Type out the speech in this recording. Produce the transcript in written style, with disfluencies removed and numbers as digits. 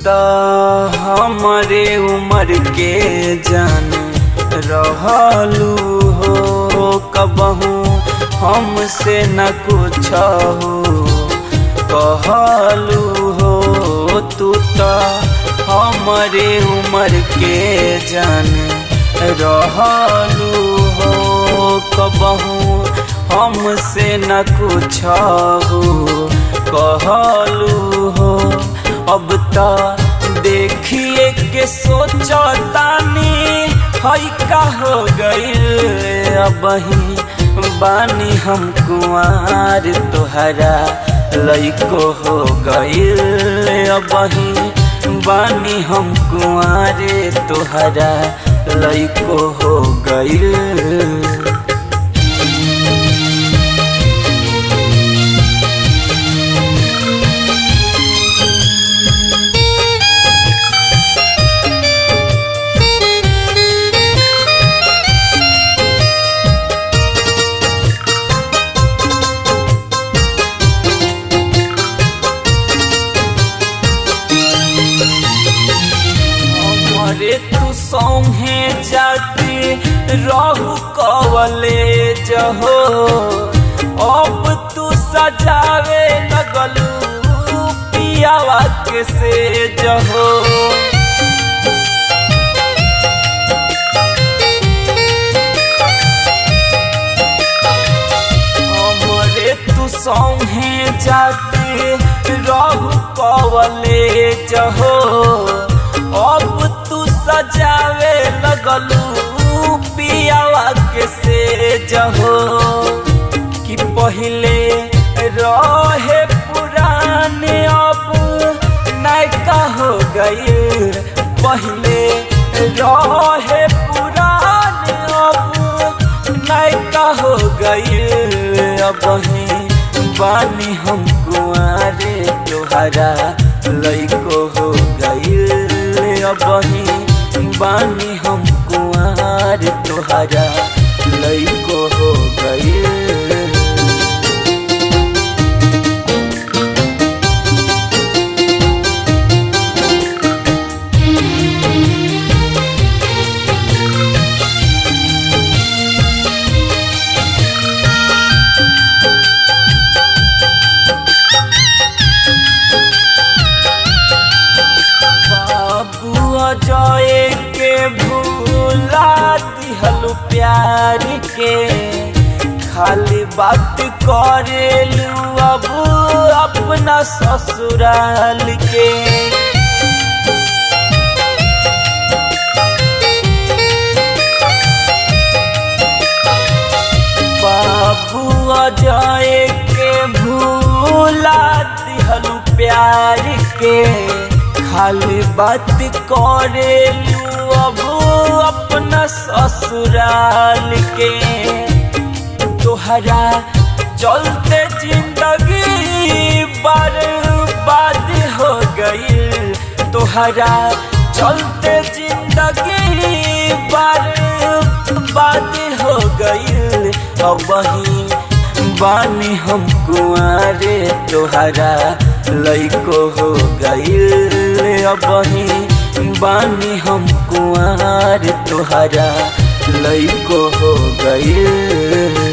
तो हमारे उम्र के जान रहलू हो कबहू हमसे न कुछ हो कहलू हो। तू तो हमारे उम्र के जान रहलू हो कबहू हमसे न कुछ हो कहलू हो। अब तो देखिए के सोचतानी हई का हो गइल अबही बानी हम कुंवार तोहरा लइको हो गइल अबही बानी हम कुंवारे तोहरा लइको हो गइल। तू सौहे जाती रहू कॉलेज हो अब तू सजावे लगलू पियावा के सेज हो। हमरे तू सौहे जाती रहू कॉलेज हो अब तू सजावे लगलू पियावा के सेज हो। कि पहले रहे पुराने अब नयका हो गई पहले रहे पुराने अब नयका हो गई अबही बानी हम कुंवारे तोहरा लइको हो गई अबही बानी हम कुंवार तोहरा लइको हो गई। जय के भूला दिहलू प्यार के खाली बात करेलू अब अपना ससुराल के। बाबू जय के भूला दिहलू प्यार के खाली बात करेलू अब अपना ससुराल के। तोहरा चलते जिंदगी बर्बाद हो गई तोहरा चलते जिंदगी बर्बाद हो गई अबही बानी हम कुंवारे तोहरा लइको हो गइल अबही बानी हम कुंवार तोहरा लइको हो गइल।